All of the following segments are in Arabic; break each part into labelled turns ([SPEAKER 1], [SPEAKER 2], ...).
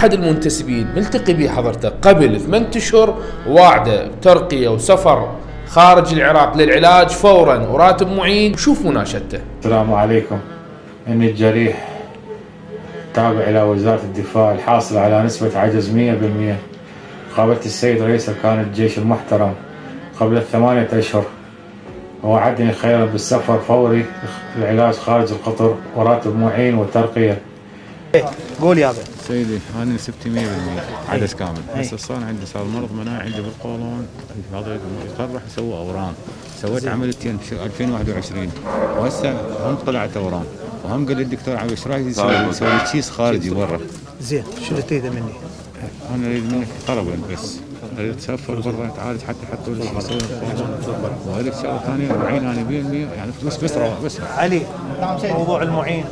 [SPEAKER 1] أحد المنتسبين ملتقي به حضرتك قبل 8 أشهر، واعده بترقية وسفر خارج العراق للعلاج فورا وراتب معين. شوف مناشدته.
[SPEAKER 2] السلام عليكم، إني الجريح تابع إلى وزارة الدفاع الحاصل على نسبة عجز 100%. قابلت السيد رئيس أركان الجيش المحترم قبل 8 أشهر، ووعدني خيرا بالسفر فوري للعلاج خارج القطر وراتب معين وترقية.
[SPEAKER 3] قول يا ابي.
[SPEAKER 4] سيدي انا نسبتي 100% عدس كامل، بس صار عندي مرض مناعي عندي بالقولون، يقرح يسوي اورام. سويت عمليتين في 2021 وهسه هم طلعت اورام، وهم قال لي الدكتور عبد ايش رايك يسوي تشيس خارجي برا.
[SPEAKER 3] زين شو اللي تريده مني؟
[SPEAKER 4] انا اريد منك طلبا بس، اريد اسافر برا اتعالج حتى يحطوا لي يسوي القولون، وهذيك شغله ثانيه المعين انا 100% يعني فلوس بس
[SPEAKER 3] علي موضوع المعين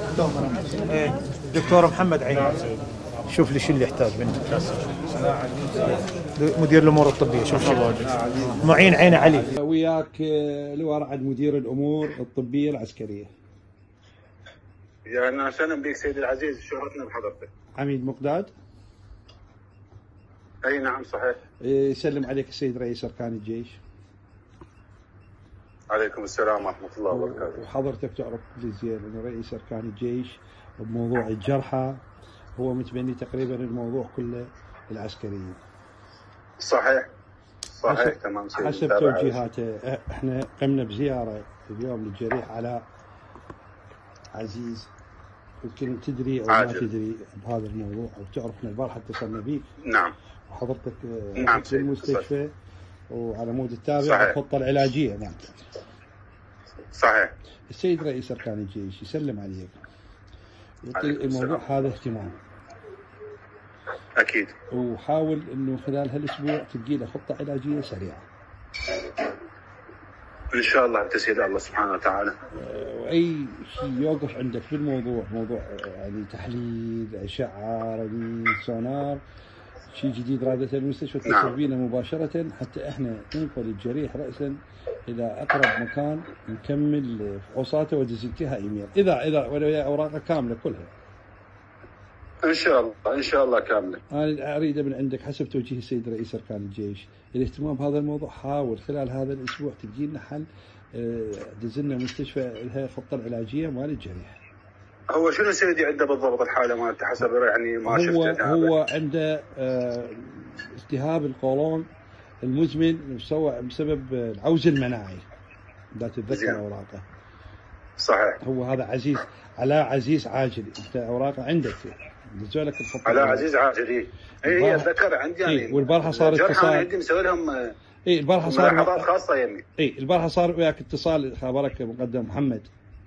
[SPEAKER 3] دكتور محمد عين، شوف لي شو اللي يحتاج منك. مدير الامور الطبيه، شوف شو معين عين علي.
[SPEAKER 5] وياك لواء رعد مدير الامور الطبيه العسكريه.
[SPEAKER 6] يا اهلا وسهلا بك سيدي العزيز، شرفنا بحضرتك.
[SPEAKER 5] عميد مقداد.
[SPEAKER 6] اي نعم صحيح.
[SPEAKER 5] يسلم عليك السيد رئيس اركان الجيش.
[SPEAKER 6] عليكم السلام ورحمه الله وبركاته.
[SPEAKER 5] وحضرتك تعرف كل زين ان رئيس اركان الجيش بموضوع الجرحى هو متبني تقريبا الموضوع كله العسكريين.
[SPEAKER 6] صحيح تمام سيدي.
[SPEAKER 5] حسب توجيهاته احنا قمنا بزياره اليوم للجريح علاء عزيز، يمكن تدري او ما تدري بهذا الموضوع، او تعرف احنا البارحه اتصلنا بيك.
[SPEAKER 6] نعم.
[SPEAKER 5] وحضرتك
[SPEAKER 6] نعم
[SPEAKER 5] في المستشفى وعلى مود التابع الخطه العلاجيه. نعم
[SPEAKER 6] صحيح.
[SPEAKER 5] السيد رئيس اركان الجيش يسلم عليك، يعطي الموضوع هذا اهتمام
[SPEAKER 6] اكيد،
[SPEAKER 5] وحاول انه خلال هالاسبوع تلقي له خطه علاجيه سريعه
[SPEAKER 6] ان شاء الله بتسهيل الله سبحانه وتعالى.
[SPEAKER 5] واي شيء يوقف عندك في الموضوع، موضوع يعني تحليل اشعه رنين سونار، شيء جديد رادة المستشفى تتصل بينا مباشرة حتى احنا ننقل الجريح رأسا إلى أقرب مكان نكمل فحوصاته ودزنتها إيميل إذا ولا أوراقه كاملة كلها.
[SPEAKER 6] إن شاء الله كاملة.
[SPEAKER 5] أنا أريد من عندك حسب توجيه السيد رئيس أركان الجيش الاهتمام بهذا الموضوع. حاول خلال هذا الأسبوع تلقي لنا حل، دزلنا مستشفى لها خطة العلاجية مال الجريح.
[SPEAKER 6] هو شنو سيدي عنده بالضبط الحالة مالته حسب يعني ما شفته؟
[SPEAKER 5] هو عنده التهاب القولون المزمن بسبب العوز المناعي، اذا تتذكر اوراقه.
[SPEAKER 6] صحيح.
[SPEAKER 5] هو هذا عزيز علاء عزيز عاجلي، انت اوراقه عندك نزل لك الخط.
[SPEAKER 6] علاء عزيز عاجلي هي اتذكر عندي يعني.
[SPEAKER 5] والبارحه صار اتصال
[SPEAKER 6] عندي مسوي لهم.
[SPEAKER 5] البارحه صار
[SPEAKER 6] ملاحظات خاصه يمي.
[SPEAKER 5] البارحه صار وياك اتصال، خبرك مقدم محمد.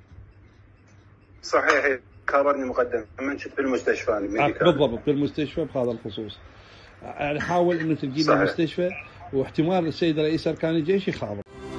[SPEAKER 6] صحيح خبرني مقدم من شفت بالمستشفى.
[SPEAKER 5] بالضبط بالمستشفى بهذا الخصوص. يعني حاول انه تلقي لنا المستشفى، واحتمال السيد رئيس اركان الجيش يخابر.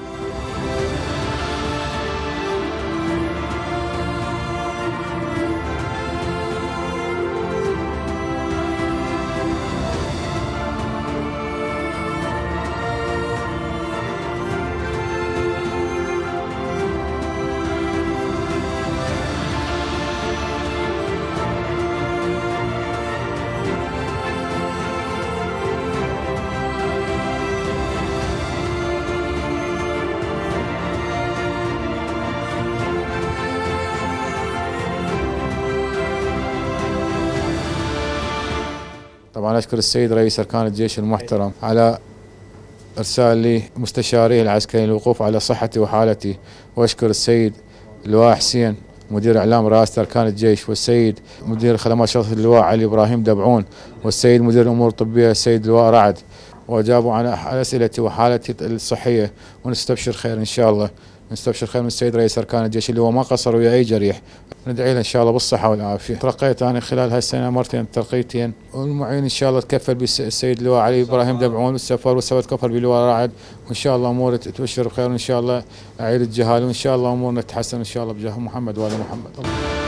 [SPEAKER 4] طبعا أشكر السيد رئيس أركان الجيش المحترم على إرسال لي مستشاريه العسكري للوقوف على صحتي وحالتي، وأشكر السيد اللواء حسين مدير إعلام رئاسة أركان الجيش، والسيد مدير خدمات شرطة اللواء علي إبراهيم دبعون، والسيد مدير الأمور الطبية السيد اللواء رعد، وأجابوا على أسئلتي وحالتي الصحية، ونستبشر خير إن شاء الله. نستبشر خير من السيد رئيس أركان الجيش اللي هو ما قصر ويا أي جريح، ندعي له إن شاء الله بالصحة والعافية. ترقيت أنا خلال هالسنة مرتين ترقيتين، والمعين إن شاء الله تكفل بالسيد اللواء علي إبراهيم دبعون والسفر، وسوت كفر باللواء رعد، وإن شاء الله أمور تبشر بخير، وإن شاء الله أعيد الجهال، وإن شاء الله أمورنا تتحسن إن شاء الله بجاه محمد وآل محمد.